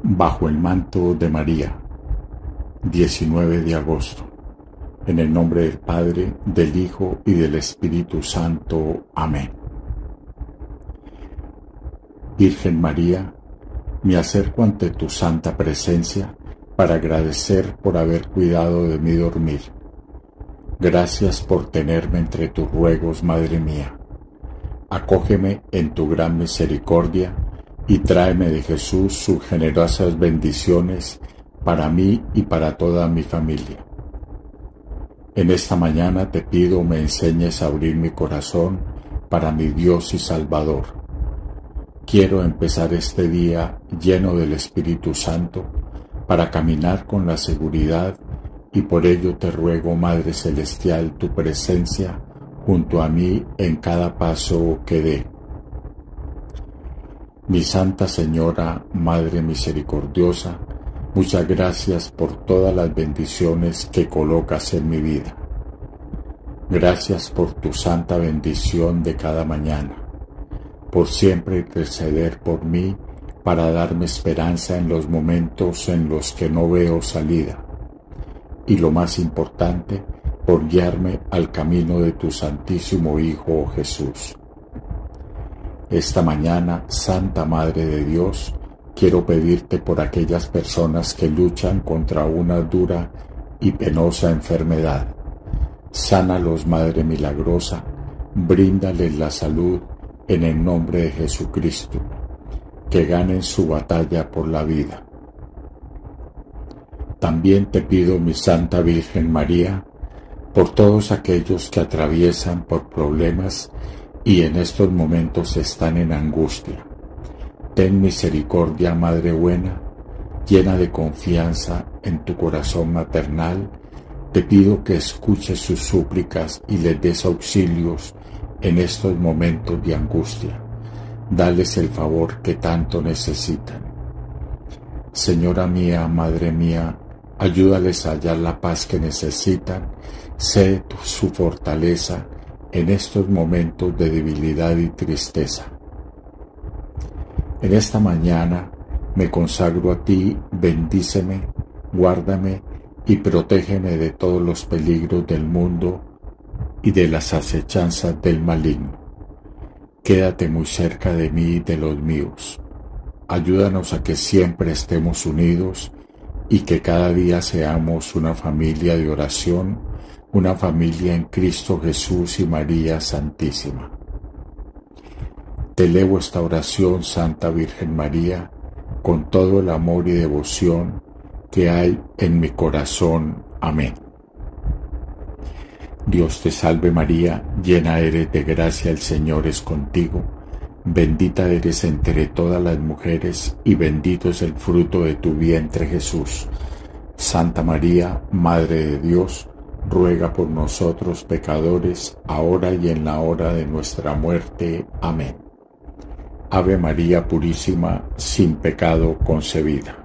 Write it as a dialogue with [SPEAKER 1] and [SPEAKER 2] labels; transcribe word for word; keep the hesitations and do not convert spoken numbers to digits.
[SPEAKER 1] Bajo el manto de María, diecinueve de agosto. En el nombre del Padre, del Hijo y del Espíritu Santo. Amén. Virgen María, me acerco ante tu santa presencia para agradecer por haber cuidado de mi dormir. Gracias por tenerme entre tus ruegos, Madre mía. Acógeme en tu gran misericordia y tráeme de Jesús sus generosas bendiciones para mí y para toda mi familia. En esta mañana te pido me enseñes a abrir mi corazón para mi Dios y Salvador. Quiero empezar este día lleno del Espíritu Santo para caminar con la seguridad y por ello te ruego, Madre Celestial, tu presencia junto a mí en cada paso que dé. Mi Santa Señora, Madre Misericordiosa, muchas gracias por todas las bendiciones que colocas en mi vida. Gracias por tu santa bendición de cada mañana, por siempre interceder por mí para darme esperanza en los momentos en los que no veo salida. Y lo más importante, por guiarme al camino de tu Santísimo Hijo Jesús. Esta mañana, Santa Madre de Dios, quiero pedirte por aquellas personas que luchan contra una dura y penosa enfermedad. Sánalos, Madre milagrosa, bríndales la salud en el nombre de Jesucristo, que ganen su batalla por la vida. También te pido, mi Santa Virgen María, por todos aquellos que atraviesan por problemas y en estos momentos están en angustia. Ten misericordia, Madre buena, llena de confianza en tu corazón maternal, te pido que escuches sus súplicas y les des auxilios en estos momentos de angustia. Dales el favor que tanto necesitan. Señora mía, Madre mía, ayúdales a hallar la paz que necesitan, sé su fortaleza en estos momentos de debilidad y tristeza. En esta mañana me consagro a ti, bendíceme, guárdame y protégeme de todos los peligros del mundo y de las acechanzas del maligno. Quédate muy cerca de mí y de los míos. Ayúdanos a que siempre estemos unidos y que cada día seamos una familia de oración, una familia en Cristo Jesús y María Santísima. Te elevo esta oración, Santa Virgen María, con todo el amor y devoción que hay en mi corazón. Amén. Dios te salve María, llena eres de gracia, el Señor es contigo. Bendita eres entre todas las mujeres y bendito es el fruto de tu vientre Jesús. Santa María, Madre de Dios, ruega por nosotros pecadores, ahora y en la hora de nuestra muerte. Amén. Ave María Purísima, sin pecado concebida.